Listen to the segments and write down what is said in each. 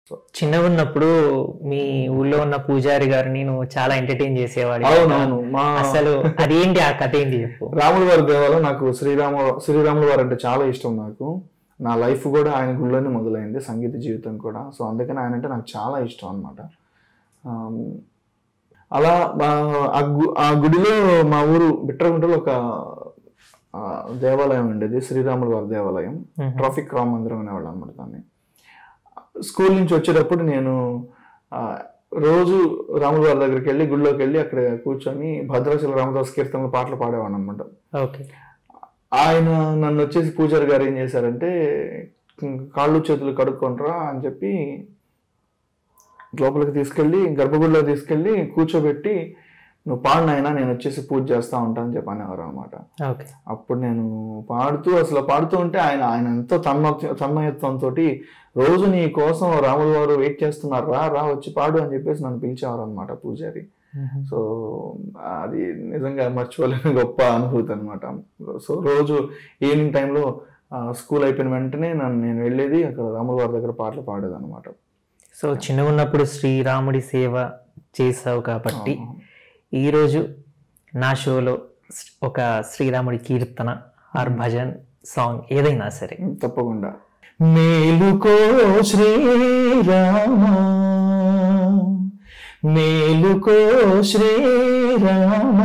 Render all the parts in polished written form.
చిన్నగా ఉన్నప్పుడు మీ ఊళ్ళో ఉన్న పూజారి గారిని నువ్వు చాలా ఎంటర్టైన్ చేసేవాడు. అవునవును. అసలు అదేంటి, ఆ కథ ఏంటి చెప్పు. రాముల వారి దేవాలయం నాకు శ్రీరాముల వారు అంటే చాలా ఇష్టం. నాకు నా లైఫ్ కూడా ఆయన గుడిలోనే మొదలైంది, సంగీత జీవితం కూడా. సో అందుకని ఆయన అంటే నాకు చాలా ఇష్టం అనమాట. అలా ఆ గుడిలో మా ఊరు బిట్రగుంటలో ఒక దేవాలయం ఉండేది, శ్రీరాముల వారి దేవాలయం. ట్రాఫిక్ రామ మందిరం అనేవాళ్ళు అనమాట దాన్ని. స్కూల్ నుంచి వచ్చేటప్పుడు నేను రోజు రాముల వారి దగ్గరికి వెళ్ళి గుడిలోకి వెళ్ళి అక్కడ కూర్చొని భద్రాచల రామదాస్ కీర్తనలు పాటలు పాడేవాడు అనమాట. ఆయన నన్ను వచ్చేసి పూజారి గారు ఏం చేశారంటే, కాళ్ళు చేతులు కడుక్కొనరా అని చెప్పి లోపలికి తీసుకెళ్ళి గర్భగుడిలో తీసుకెళ్ళి కూర్చోబెట్టి, నువ్వు పాడినైనా నేను వచ్చేసి పూజ చేస్తా ఉంటానని చెప్పి అనేవారు అనమాట. అప్పుడు నేను పాడుతూ ఉంటే ఆయన ఎంతో తన్మయత్వంతో, రోజు నీ కోసం రాముల వారు వెయిట్ చేస్తున్నారు, రా వచ్చి పాడు అని చెప్పేసి నన్ను పిలిచేవారు అనమాట పూజారి. సో అది నిజంగా మర్చిపోలేని గొప్ప అనుభూతి అనమాట. సో రోజు ఈవినింగ్ టైంలో స్కూల్ అయిపోయిన వెంటనే నేను వెళ్ళేది అక్కడ రాముల వారి దగ్గర పాటలు పాడేది అనమాట. సో చిన్నగా ఉన్నప్పుడు శ్రీరాముడి సేవ చేసావు కాబట్టి ఈరోజు నా షోలో ఒక శ్రీరాముడి కీర్తన ఆర్ భజన్ సాంగ్ ఏదైనా సరే. తప్పకుండా. మేలుకో శ్రీరామ, మేలుకో శ్రీరామ,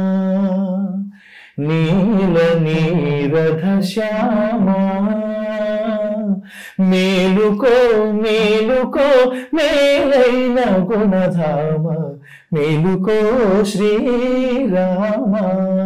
నీల నీరధ శ్యామ, మేలుకో మేలుకో మేలైన గుణధామ, మేలుకో శ్రీరామ.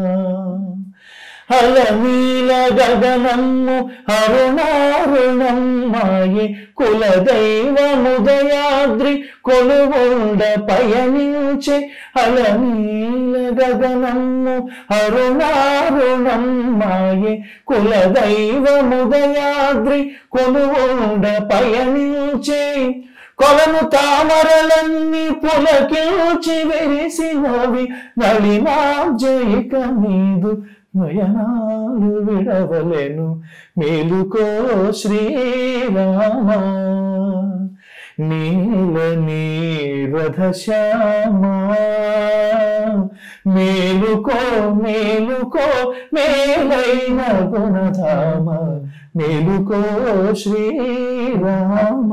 అలనీల గగనమ్ము అరుణారుణమ్మాయి, కులదైవముదయాద్రి కొలువుండ పయనించే. అలనీల గగనమ్ము అరుణారుణమ్మాయి, కులదైవముదయాద్రి కొలువుండ పయనించే. కొలను తామరలన్నీ పులకించి విరిసినవి, నళినాజయిక మీదు నయనాలు విడవలెను. మేలుకో శ్రీరామ, నీల నీరధ శ్యామ, మేలుకో మేలుకో మేలైన గుణధామ, మేలుకో శ్రీరామ.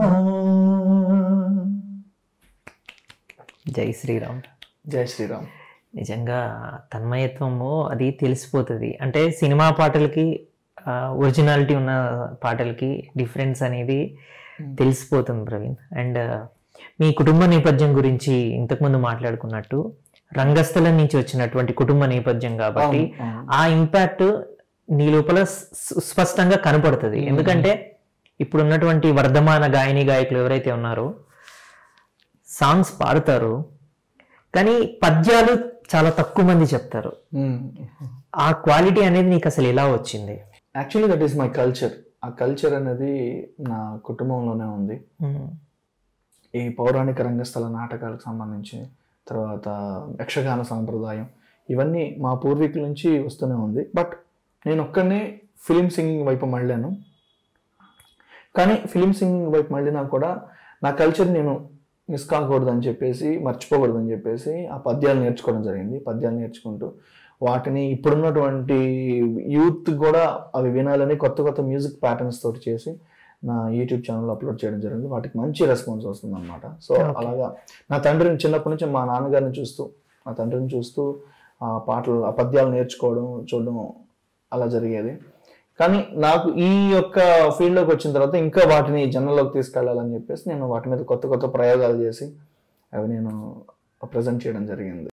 జై శ్రీరామ్. జై శ్రీరామ్. నిజంగా తన్మయత్వము అది తెలిసిపోతుంది. అంటే సినిమా పాటలకి ఒరిజినాలిటీ ఉన్న పాటలకి డిఫరెన్స్ అనేది తెలిసిపోతుంది ప్రవీణ్. అండ్ మీ కుటుంబ నేపథ్యం గురించి ఇంతకుముందు మాట్లాడుకున్నట్టు రంగస్థలం నుంచి వచ్చినటువంటి కుటుంబ నేపథ్యం కాబట్టి ఆ ఇంపాక్ట్ నీ లోపల స్పష్టంగా కనపడుతుంది. ఎందుకంటే ఇప్పుడు ఉన్నటువంటి వర్ధమాన గాయని గాయకులు ఎవరైతే ఉన్నారో సాంగ్స్ పాడతారు, కానీ పద్యాలు చాలా తక్కువ మంది చెప్తారు. ఆ క్వాలిటీ అనేది నీకు అసలు ఎలా వచ్చింది? Actually that is my culture. ఆ కల్చర్ అనేది నా కుటుంబంలోనే ఉంది. ఈ పౌరాణిక రంగస్థల నాటకాలకు సంబంధించి, తర్వాత యక్షగాన సాంప్రదాయం, ఇవన్నీ మా పూర్వీకుల నుంచి వస్తూనే ఉంది. బట్ నేను ఒక్కనే ఫిలిం సింగింగ్ వైపు మళ్ళాను. కానీ ఫిలిం సింగింగ్ వైపు మళ్ళినా కూడా నా కల్చర్ నేను మిస్ కాకూడదని చెప్పేసి, మర్చిపోకూడదని చెప్పేసి ఆ పద్యాలు నేర్చుకోవడం జరిగింది. పద్యాలు నేర్చుకుంటూ వాటిని ఇప్పుడున్నటువంటి యూత్ కూడా అవి వినాలని కొత్త కొత్త మ్యూజిక్ ప్యాటర్న్స్ తోటి చేసి నా యూట్యూబ్ ఛానల్లో అప్లోడ్ చేయడం జరిగింది. వాటికి మంచి రెస్పాన్స్ వస్తుంది అనమాట. సో అలాగా నా తండ్రిని చిన్నప్పటి నుంచి మా నాన్నగారిని చూస్తూ, నా తండ్రిని చూస్తూ ఆ పాటలు, ఆ పద్యాలు నేర్చుకోవడం, చూడడం అలా జరిగేది. కానీ నాకు ఈ యొక్క ఫీల్డ్లోకి వచ్చిన తర్వాత ఇంకా వాటిని జనంలోకి తీసుకెళ్లాలని చెప్పేసి నేను వాటి మీద కొత్త కొత్త ప్రయోగాలు చేసి అవి నేను ప్రజెంట్ చేయడం జరిగింది.